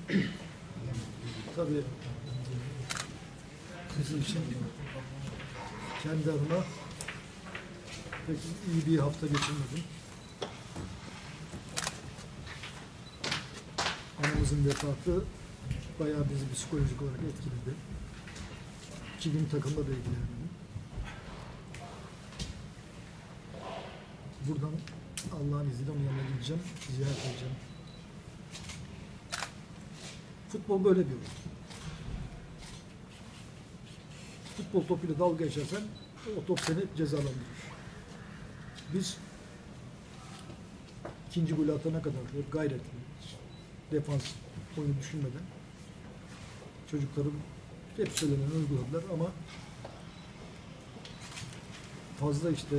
Tabii bizim için kendi adıma pek iyi bir hafta geçirmedim. Anamızın vefatı bayağı bizi psikolojik olarak etkiledi. 2 gün takımla da ilgilendim. Buradan Allah'ın izniyle onun yanına gideceğim, ziyaret edeceğim. Futbol böyle bir oyun. Futbol topuyla dalga geçersen o top seni cezalandırır. Biz ikinci golü atana kadar hep gayretli, defans oyunu düşünmeden çocukların hep söyleneni uyguladılar ama fazla işte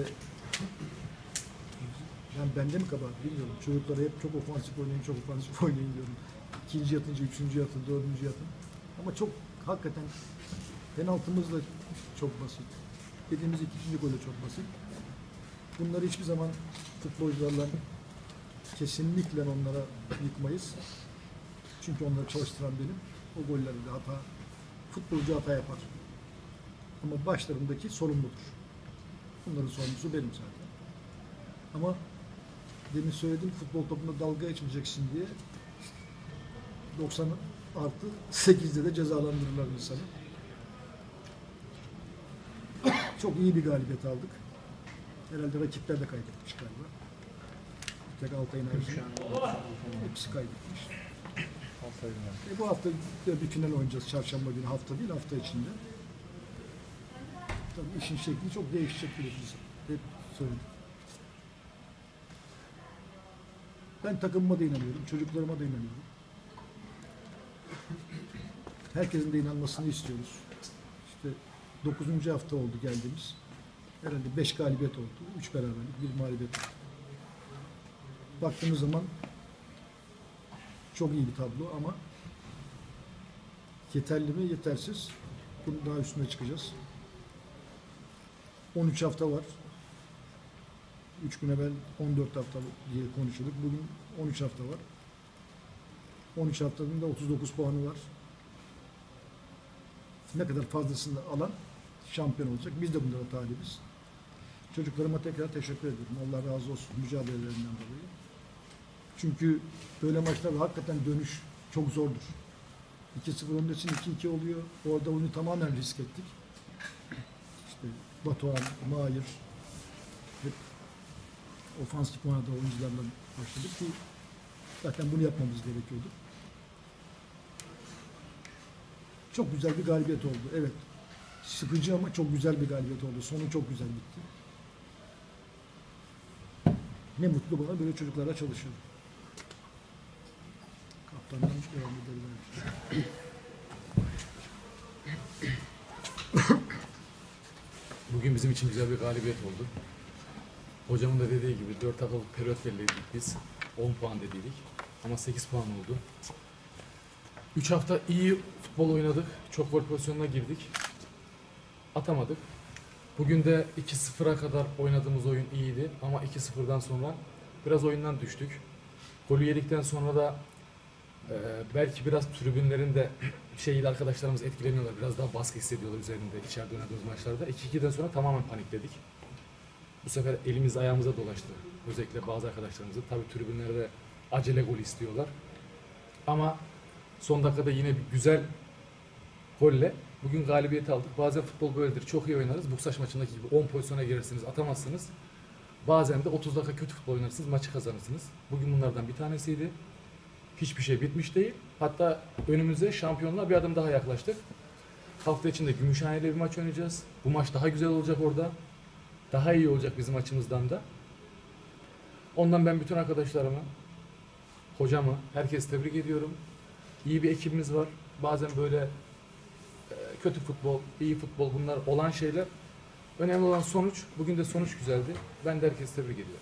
yani bende mi kabahat bilmiyorum. Çocuklara hep çok ofansif oynayın diyorum. İkinci yatınca, üçüncü yatın, dördüncü yatın. Ama çok hakikaten penaltımız da çok basit. Yediğimiz ikinci golü çok basit. Bunları hiçbir zaman futbolcularla kesinlikle onlara yıkmayız. Çünkü onları çalıştıran benim. O gollerde hata, futbolcu hata yapar. Ama başlarındaki sorumludur. Bunların sorumlusu benim zaten. Ama demin söyledim futbol topunda dalga geçmeyeceksin diye 90 artı 8'de de cezalandırırlar insanı. Çok iyi bir galibiyet aldık. Herhalde rakipler de kaybetmiş galiba. Bir tek Altay'ın haricinde. Hepsi kaybetmiş. Bu hafta bir final oynayacağız. Çarşamba günü, hafta değil, hafta içinde. Tabii işin şekli çok değişecek bile biz hep söyledik. Ben takımıma da inanıyorum, çocuklarıma da inanıyorum. Herkesin de inanmasını istiyoruz. İşte 9. hafta oldu geldiğimiz. Herhalde 5 galibiyet oldu. 3 beraberlik, 1 mağlubiyet oldu. Baktığımız zaman çok iyi bir tablo ama yeterli mi? Yetersiz. Bunun daha üstüne çıkacağız. 13 hafta var. 3 gün evvel 14 hafta diye konuşuyorduk. Bugün 13 hafta var. 13 haftanın da 39 puanı var. Ne kadar fazlasını alan şampiyon olacak. Biz de bunlara talibiz. Çocuklarıma tekrar teşekkür ediyorum. Allah razı olsun mücadelelerinden dolayı. Çünkü böyle maçlarda hakikaten dönüş çok zordur. 2-0 öndesin, 2-2 oluyor. Orada oyunu tamamen risk ettik. İşte Batuhan, Mahir, hep ofansif manada oyuncularla başladık ki zaten bunu yapmamız gerekiyordu. Çok güzel bir galibiyet oldu. Evet. Sıkıcı ama çok güzel bir galibiyet oldu. Sonu çok güzel bitti. Ne mutlu bana böyle çocuklarla çalışıyorum. Kaptandan devam edelim. Bugün bizim için güzel bir galibiyet oldu. Hocamın da dediği gibi 4 haftalık periyot belirledik biz. 10 puan dediydik. Ama 8 puan oldu. 3 hafta iyi futbol oynadık. Çok gol pozisyonuna girdik. Atamadık. Bugün de 2-0'a kadar oynadığımız oyun iyiydi. Ama 2-0'dan sonra biraz oyundan düştük. Golü yedikten sonra da belki biraz tribünlerin de arkadaşlarımız etkileniyorlar. Biraz daha baskı hissediyorlar üzerinde içeride oynadığımız maçlarda. 2-2'den sonra tamamen panikledik. Bu sefer elimiz ayağımıza dolaştı. Özellikle bazı arkadaşlarımızı. Tabii tribünlerde acele gol istiyorlar. Ama son dakikada yine bir güzel golle bugün galibiyeti aldık. Bazen futbol böyledir. Çok iyi oynarız. Buksaş maçındaki gibi 10 pozisyona girersiniz, atamazsınız. Bazen de 30 dakika kötü futbol oynarsınız, maçı kazanırsınız. Bugün bunlardan bir tanesiydi. Hiçbir şey bitmiş değil. Hatta önümüze şampiyonluğa bir adım daha yaklaştık. Hafta içinde Gümüşhane'yle bir maç oynayacağız. Bu maç daha güzel olacak orada. Daha iyi olacak bizim açımızdan da. Ondan ben bütün arkadaşlarımı, hocamı, herkesi tebrik ediyorum. İyi bir ekibimiz var. Bazen böyle kötü futbol, iyi futbol bunlar olan şeyler. Önemli olan sonuç. Bugün de sonuç güzeldi. Ben de herkesi tebrik ediyorum.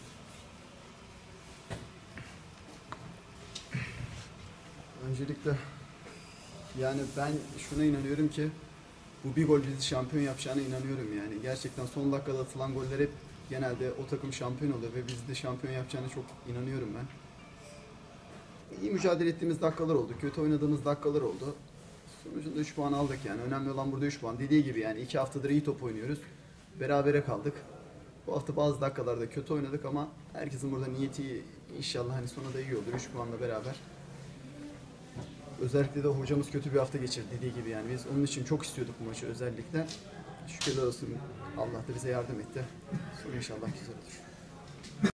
Öncelikle yani ben şuna inanıyorum ki bu bir gol bizi şampiyon yapacağına inanıyorum yani. Gerçekten son dakikada atılan goller hep genelde o takım şampiyon oluyor ve bizi de şampiyon yapacağına çok inanıyorum ben. iyi mücadele ettiğimiz dakikalar oldu. Kötü oynadığımız dakikalar oldu. Sonucunda 3 puan aldık yani. Önemli olan burada 3 puan. Dediği gibi yani 2 haftadır iyi top oynuyoruz. Berabere kaldık. Bu hafta bazı dakikalarda kötü oynadık ama herkesin burada niyeti iyi. İnşallah hani sonu da iyi olur 3 puanla beraber. Özellikle de hocamız kötü bir hafta geçirdi dediği gibi yani. Biz onun için çok istiyorduk bu maçı özellikle. Şükürler olsun Allah da bize yardım etti. Sonra inşallah güzel olur.